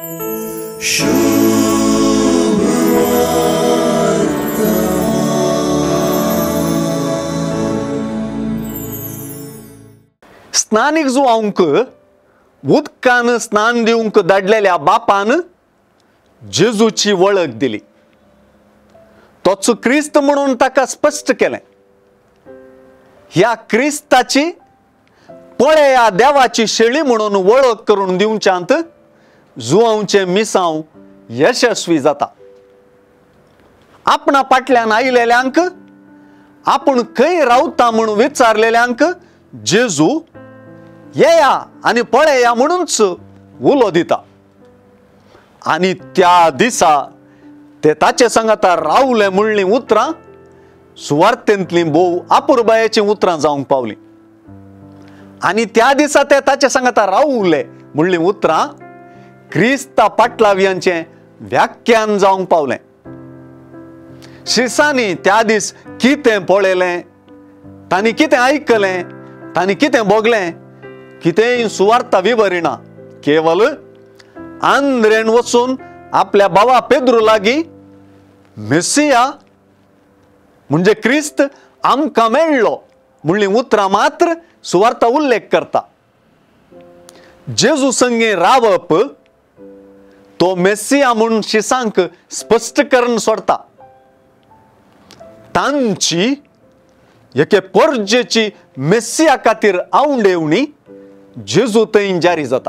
स्नानीक जुवांक उदकान स्नान दिवंक धाडलेल्या बापान जेजूची वळख दिली. तोच क्रिस्त म्हणून ताका स्पष्ट केलें. ह्या क्रिस्ताची पळया देवाची शेळी म्हणून वळख करून दिवच्यांत जुवांचे मिसांव यशस्वी जाता. आपणा फाटल्यान आयिल्ल्यांक, आपूण खंय रावता म्हणून विचारलेल्यांक जेजू येया आनी पळया म्हणूनच उलो दिता. आनी त्या दिसा ते ताचे सांगाता रावले म्हणली उतरां सुवार्थेंतली भोव आपुरबायेची उतरां जावंक पावली. आनी त्या दिसा ते ताचे सांगाता रावले म्हणली उतरां क्रिस्ता पाटलाव्यांचे व्याख्यान जावंक पावलें. शिसांनी त्या दीस कितें पळयलें, तांणी कितें आयकलें, तांणी कितें भोगलें, कितेंय सुवार्ता विवरिना. केवल आंद्रेन वचून आपल्या भावा पेद्रू लागीं मेसिया म्हणजे क्रिस्त आमकां मेळ्ळो म्हणली उतरां मात्र सुवार्ता उल्लेख करता. जेजू संगे रावप तो मेसिया म्हणून शिसांक स्पश्ट करून सोडता. तांची एके पोरजेची मेसिया खातीर आवंडेवणी जेजू थंय जारी जाता.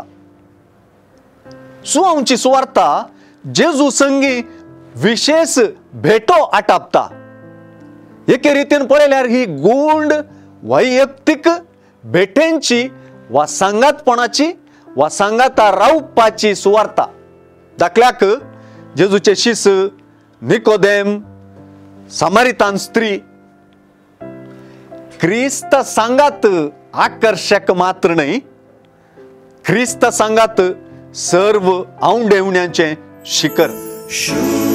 सुवांची सुवार्ता जेजू संगी विशेष भेटो आटापता. एके रितीन पळयल्यार ही गूढ वैयक्तीक भेटेंची वा सांगातपणाची वा सांगाता रावपाची सुवार्ता. दाखल्याक जेजूचे शिस, निकोदेम, सामारितान स्त्री क्रिस्त सांगात आकर्षक मात्र नाही, क्रिस्त सांगात सर्व आवंडेवण्याचे शिखर.